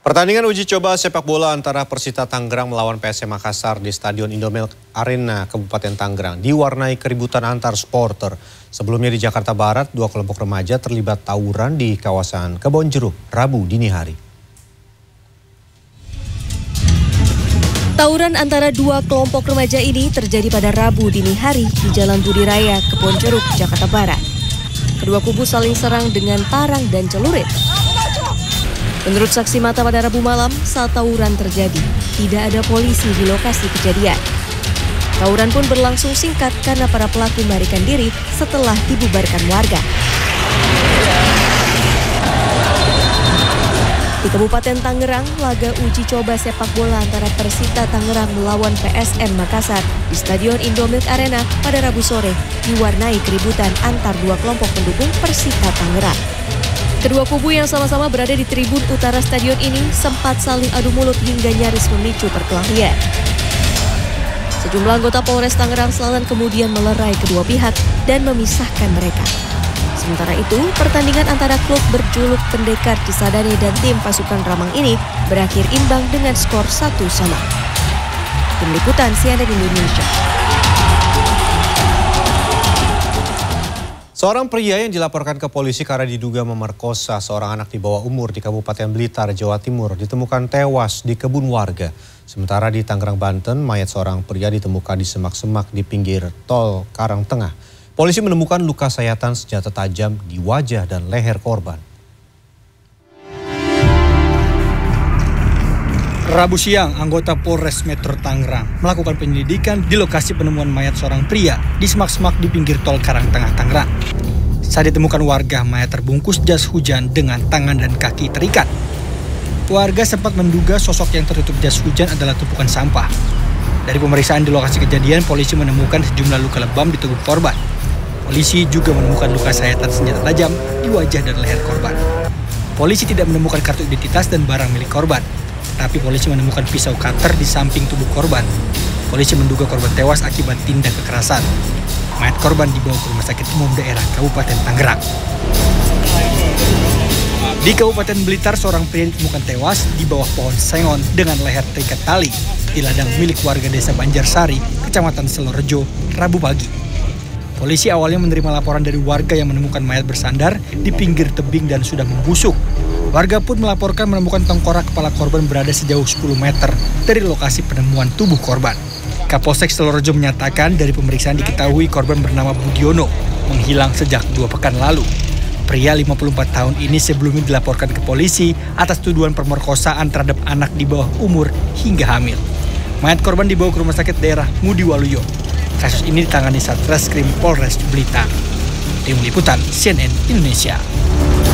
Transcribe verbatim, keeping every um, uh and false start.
Pertandingan uji coba sepak bola antara Persita Tangerang melawan P S M Makassar di Stadion Indomilk Arena Kabupaten Tangerang diwarnai keributan antar supporter. Sebelumnya di Jakarta Barat, dua kelompok remaja terlibat tawuran di kawasan Kebonjeruk Rabu dini hari. Tawuran antara dua kelompok remaja ini terjadi pada Rabu dini hari di Jalan Budi Raya, Kebonjeruk, Jakarta Barat. Kedua kubu saling serang dengan parang dan celurit. Menurut saksi mata pada Rabu malam saat tawuran terjadi, tidak ada polisi di lokasi kejadian. Tawuran pun berlangsung singkat karena para pelaku melarikan diri setelah dibubarkan warga. Di Kabupaten Tangerang, laga uji coba sepak bola antara Persita Tangerang melawan P S M Makassar di Stadion Indomilk Arena pada Rabu sore diwarnai keributan antar dua kelompok pendukung Persita Tangerang. Kedua kubu yang sama-sama berada di tribun utara stadion ini sempat saling adu mulut hingga nyaris memicu perkelahian. Sejumlah anggota Polres Tangerang Selatan kemudian melerai kedua pihak dan memisahkan mereka. Sementara itu, pertandingan antara klub berjuluk Pendekar Cisadane dan tim pasukan Ramang ini berakhir imbang dengan skor satu sama. Tim Liputan C N N Indonesia. Seorang pria yang dilaporkan ke polisi karena diduga memerkosa seorang anak di bawah umur di Kabupaten Blitar, Jawa Timur ditemukan tewas di kebun warga. Sementara di Tangerang, Banten, mayat seorang pria ditemukan di semak-semak di pinggir tol Karangtengah. Polisi menemukan luka sayatan senjata tajam di wajah dan leher korban. Rabu siang, anggota Polres Metro Tangerang melakukan penyelidikan di lokasi penemuan mayat seorang pria di semak-semak di pinggir tol Karangtengah, Tangerang. Saat ditemukan warga, mayat terbungkus jas hujan dengan tangan dan kaki terikat. Warga sempat menduga sosok yang tertutup jas hujan adalah tumpukan sampah. Dari pemeriksaan di lokasi kejadian, polisi menemukan sejumlah luka lebam di tubuh korban. Polisi juga menemukan luka sayatan senjata tajam di wajah dan leher korban. Polisi tidak menemukan kartu identitas dan barang milik korban. Tapi polisi menemukan pisau cutter di samping tubuh korban. Polisi menduga korban tewas akibat tindak kekerasan. Mayat korban dibawa ke Rumah Sakit Umum Daerah Kabupaten Tangerang. Di Kabupaten Blitar, seorang pria ditemukan tewas di bawah pohon sengon dengan leher terikat tali di ladang milik warga desa Banjarsari, Kecamatan Selorejo, Rabu pagi. Polisi awalnya menerima laporan dari warga yang menemukan mayat bersandar di pinggir tebing dan sudah membusuk. Warga pun melaporkan menemukan tengkorak kepala korban berada sejauh sepuluh meter dari lokasi penemuan tubuh korban. Kapolsek Selorejo menyatakan dari pemeriksaan diketahui korban bernama Budiono menghilang sejak dua pekan lalu. Pria lima puluh empat tahun ini sebelumnya dilaporkan ke polisi atas tuduhan pemerkosaan terhadap anak di bawah umur hingga hamil. Mayat korban dibawa ke Rumah Sakit Daerah Ngudi Waluyo. Kasus ini ditangani Satreskrim Polres Blitar. Tim Liputan C N N Indonesia.